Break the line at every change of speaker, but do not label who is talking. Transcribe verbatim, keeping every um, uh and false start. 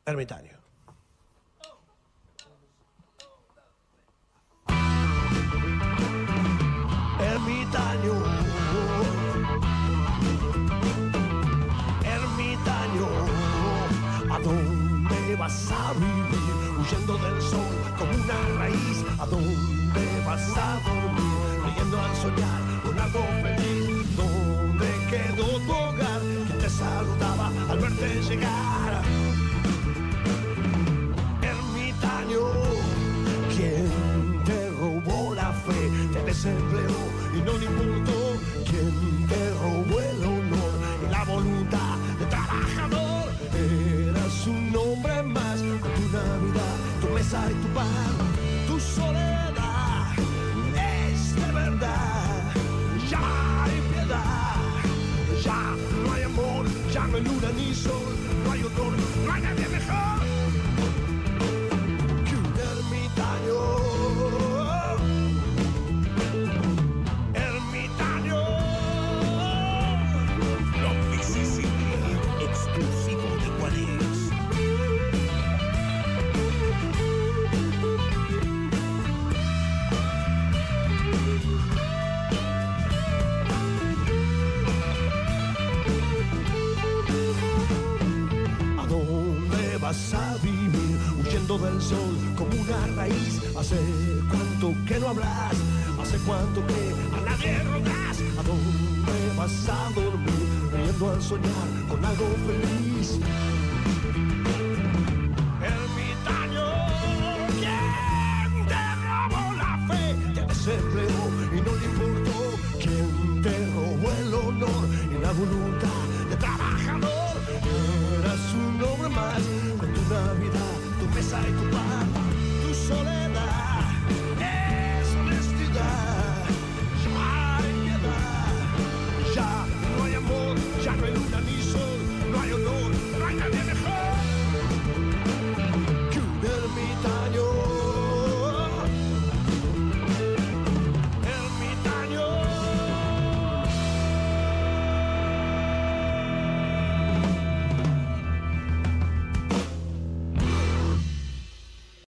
Ermitaño. Ermitaño, ermitaño, ¿a dónde vas a vivir? Huyendo del sol como una raíz. ¿A dónde vas a dormir? Riendo al soñar con algo feliz. ¿Dónde quedó tu hogar? ¿Quién te saludaba al verte llegar? Ermitaño, ¿quién te robó la fe? Te desempleó y no le importó. ¿Quién te robó el honor y la voluntad de trabajador? Eras un hombre más con tu Navidad, tu mesa y tu pan. Tu soledad es de verdad. Ya no hay piedad, ya no hay amor, ya no hay luna ni sol, no hay honor, no hay nadie mejor que un ermitaño.
Exclusivo de Juárez.
¿A dónde vas a vivir? Huyendo del sol como una raíz. ¿Hace cuánto que no hablas? ¿Hace cuánto que a nadie rogas? ¿A dónde vas a dormir? Riendo al soñar con algo feliz. Ermitaño, ¿quién te robó la fe? Te desempleó y no le importó. ¿Quién te robó el honor y la voluntad de trabajador? Eras un hombre más con tu Navidad, tu mesa y tu